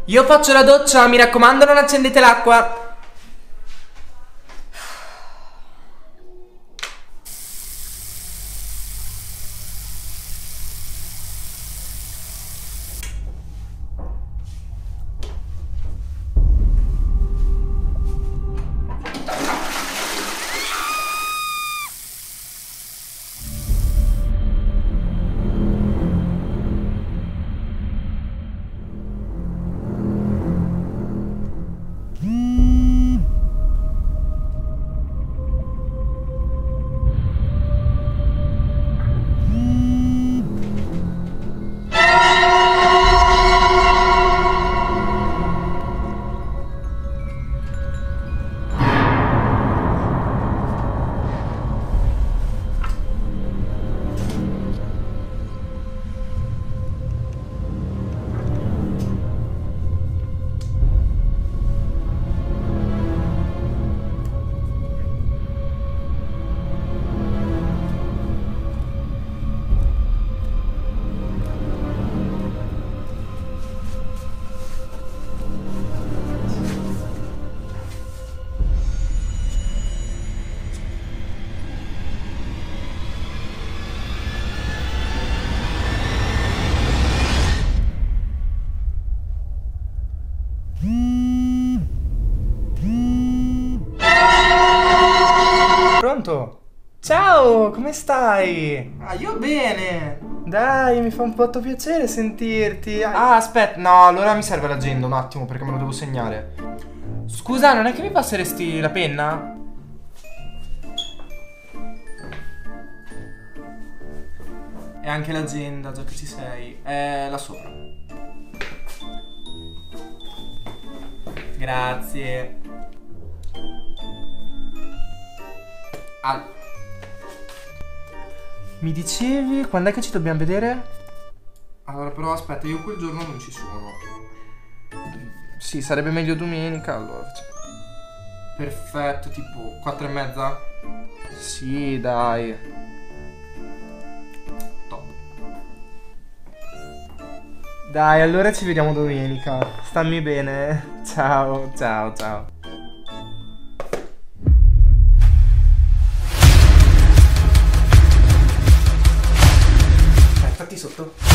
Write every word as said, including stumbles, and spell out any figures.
Io faccio la doccia, mi raccomando non accendete l'acqua. Pronto? Ciao, come stai? Ah, io bene. Dai, mi fa un po' piacere sentirti. Ah, aspetta, no, allora mi serve l'agenda un attimo perché me lo devo segnare. Scusa, non è che mi passeresti la penna? E anche l'agenda, già che ci sei. È là sopra. Grazie. Ah. Mi dicevi quando è che ci dobbiamo vedere? Allora, però aspetta, io quel giorno non ci sono. Sì, sarebbe meglio domenica, allora. Perfetto, tipo quattro e mezza? Sì, dai. Top. Dai, allora ci vediamo domenica. Stammi bene. Ciao, ciao, ciao. Aspetta, fatti sotto.